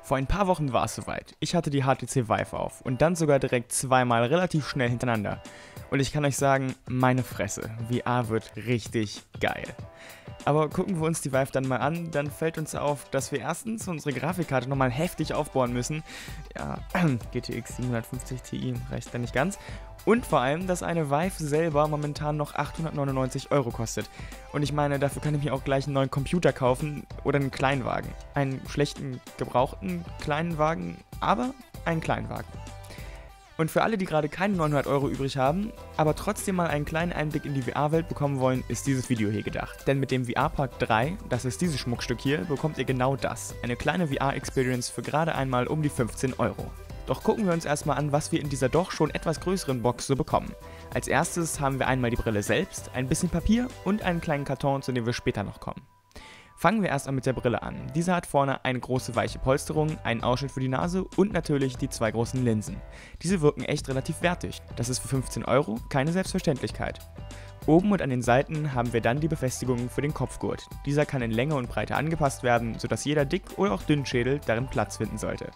Vor ein paar Wochen war es soweit. Ich hatte die HTC Vive auf und dann sogar direkt zweimal relativ schnell hintereinander. Und ich kann euch sagen, meine Fresse, VR wird richtig geil. Aber gucken wir uns die Vive dann mal an, dann fällt uns auf, dass wir erstens unsere Grafikkarte nochmal heftig aufbauen müssen. Ja, GTX 750 Ti reicht da nicht ganz. Und vor allem, dass eine Vive selber momentan noch 899 € kostet. Und ich meine, dafür kann ich mir auch gleich einen neuen Computer kaufen oder einen Kleinwagen. Einen schlechten, gebrauchten kleinen Wagen, aber einen Kleinwagen. Und für alle, die gerade keine 900 € übrig haben, aber trotzdem mal einen kleinen Einblick in die VR-Welt bekommen wollen, ist dieses Video hier gedacht. Denn mit dem VR Park 3, das ist dieses Schmuckstück hier, bekommt ihr genau das. Eine kleine VR-Experience für gerade einmal um die 15 €. Doch gucken wir uns erstmal an, was wir in dieser doch schon etwas größeren Box so bekommen. Als erstes haben wir einmal die Brille selbst, ein bisschen Papier und einen kleinen Karton, zu dem wir später noch kommen. Fangen wir erst mal mit der Brille an. Diese hat vorne eine große weiche Polsterung, einen Ausschnitt für die Nase und natürlich die zwei großen Linsen. Diese wirken echt relativ wertig. Das ist für 15 € keine Selbstverständlichkeit. Oben und an den Seiten haben wir dann die Befestigungen für den Kopfgurt. Dieser kann in Länge und Breite angepasst werden, sodass jeder Dick- oder auch Dünnschädel darin Platz finden sollte.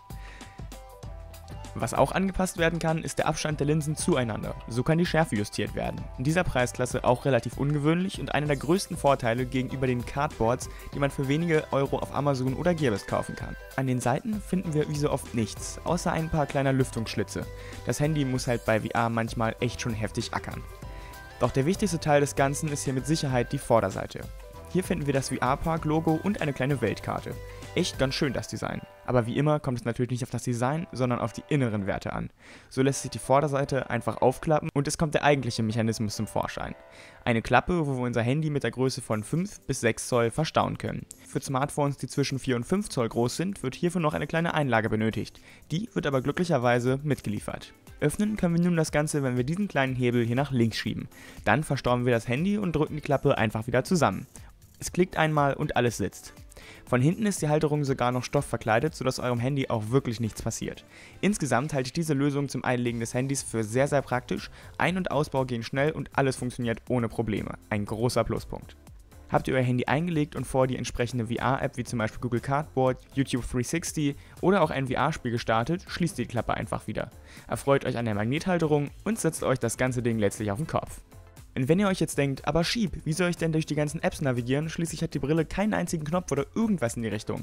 Was auch angepasst werden kann, ist der Abstand der Linsen zueinander. So kann die Schärfe justiert werden. In dieser Preisklasse auch relativ ungewöhnlich und einer der größten Vorteile gegenüber den Cardboards, die man für wenige Euro auf Amazon oder Gearbest kaufen kann. An den Seiten finden wir wie so oft nichts, außer ein paar kleiner Lüftungsschlitze. Das Handy muss halt bei VR manchmal echt schon heftig ackern. Doch der wichtigste Teil des Ganzen ist hier mit Sicherheit die Vorderseite. Hier finden wir das VR Park Logo und eine kleine Weltkarte. Echt ganz schön das Design. Aber wie immer kommt es natürlich nicht auf das Design, sondern auf die inneren Werte an. So lässt sich die Vorderseite einfach aufklappen und es kommt der eigentliche Mechanismus zum Vorschein. Eine Klappe, wo wir unser Handy mit der Größe von 5 bis 6 Zoll verstauen können. Für Smartphones, die zwischen 4 und 5 Zoll groß sind, wird hierfür noch eine kleine Einlage benötigt. Die wird aber glücklicherweise mitgeliefert. Öffnen können wir nun das Ganze, wenn wir diesen kleinen Hebel hier nach links schieben. Dann verstauen wir das Handy und drücken die Klappe einfach wieder zusammen. Es klickt einmal und alles sitzt. Von hinten ist die Halterung sogar noch stoffverkleidet, sodass eurem Handy auch wirklich nichts passiert. Insgesamt halte ich diese Lösung zum Einlegen des Handys für sehr, sehr praktisch. Ein- und Ausbau gehen schnell und alles funktioniert ohne Probleme. Ein großer Pluspunkt. Habt ihr euer Handy eingelegt und vor die entsprechende VR-App wie zum Beispiel Google Cardboard, YouTube 360 oder auch ein VR-Spiel gestartet, schließt die Klappe einfach wieder. Erfreut euch an der Magnethalterung und setzt euch das ganze Ding letztlich auf den Kopf. Und wenn ihr euch jetzt denkt, aber Schieb, wie soll ich denn durch die ganzen Apps navigieren, schließlich hat die Brille keinen einzigen Knopf oder irgendwas in die Richtung.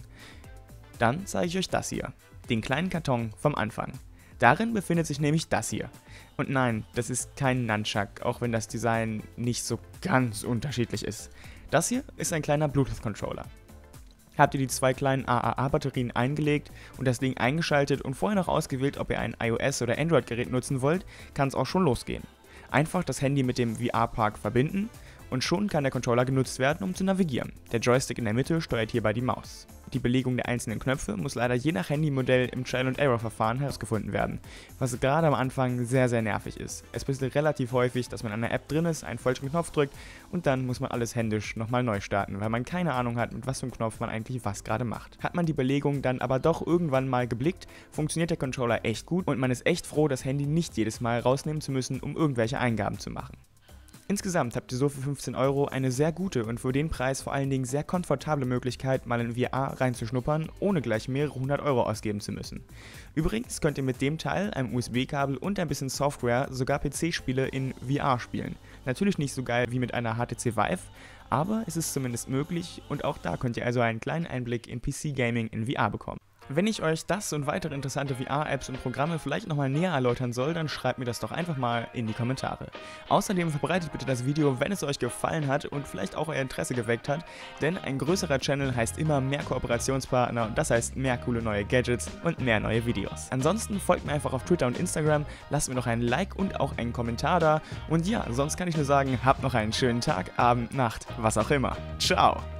Dann zeige ich euch das hier, den kleinen Karton vom Anfang. Darin befindet sich nämlich das hier. Und nein, das ist kein Nunchuck, auch wenn das Design nicht so ganz unterschiedlich ist. Das hier ist ein kleiner Bluetooth-Controller. Habt ihr die zwei kleinen AAA-Batterien eingelegt und das Ding eingeschaltet und vorher noch ausgewählt, ob ihr ein iOS- oder Android-Gerät nutzen wollt, kann es auch schon losgehen. Einfach das Handy mit dem VR Park verbinden und schon kann der Controller genutzt werden, um zu navigieren. Der Joystick in der Mitte steuert hierbei die Maus. Die Belegung der einzelnen Knöpfe muss leider je nach Handymodell im Trial-and-Error-Verfahren herausgefunden werden, was gerade am Anfang sehr, sehr nervig ist. Es passiert relativ häufig, dass man an einer App drin ist, einen falschen Knopf drückt und dann muss man alles händisch nochmal neu starten, weil man keine Ahnung hat, mit was für einem Knopf man eigentlich was gerade macht. Hat man die Belegung dann aber doch irgendwann mal geblickt, funktioniert der Controller echt gut und man ist echt froh, das Handy nicht jedes Mal rausnehmen zu müssen, um irgendwelche Eingaben zu machen. Insgesamt habt ihr so für 15 € eine sehr gute und für den Preis vor allen Dingen sehr komfortable Möglichkeit, mal in VR reinzuschnuppern, ohne gleich mehrere 100 € ausgeben zu müssen. Übrigens könnt ihr mit dem Teil, einem USB-Kabel und ein bisschen Software sogar PC-Spiele in VR spielen. Natürlich nicht so geil wie mit einer HTC Vive, aber es ist zumindest möglich und auch da könnt ihr also einen kleinen Einblick in PC-Gaming in VR bekommen. Wenn ich euch das und weitere interessante VR-Apps und Programme vielleicht nochmal näher erläutern soll, dann schreibt mir das doch einfach mal in die Kommentare. Außerdem verbreitet bitte das Video, wenn es euch gefallen hat und vielleicht auch euer Interesse geweckt hat, denn ein größerer Channel heißt immer mehr Kooperationspartner und das heißt mehr coole neue Gadgets und mehr neue Videos. Ansonsten folgt mir einfach auf Twitter und Instagram, lasst mir noch ein Like und auch einen Kommentar da und ja, sonst kann ich nur sagen, habt noch einen schönen Tag, Abend, Nacht, was auch immer. Ciao!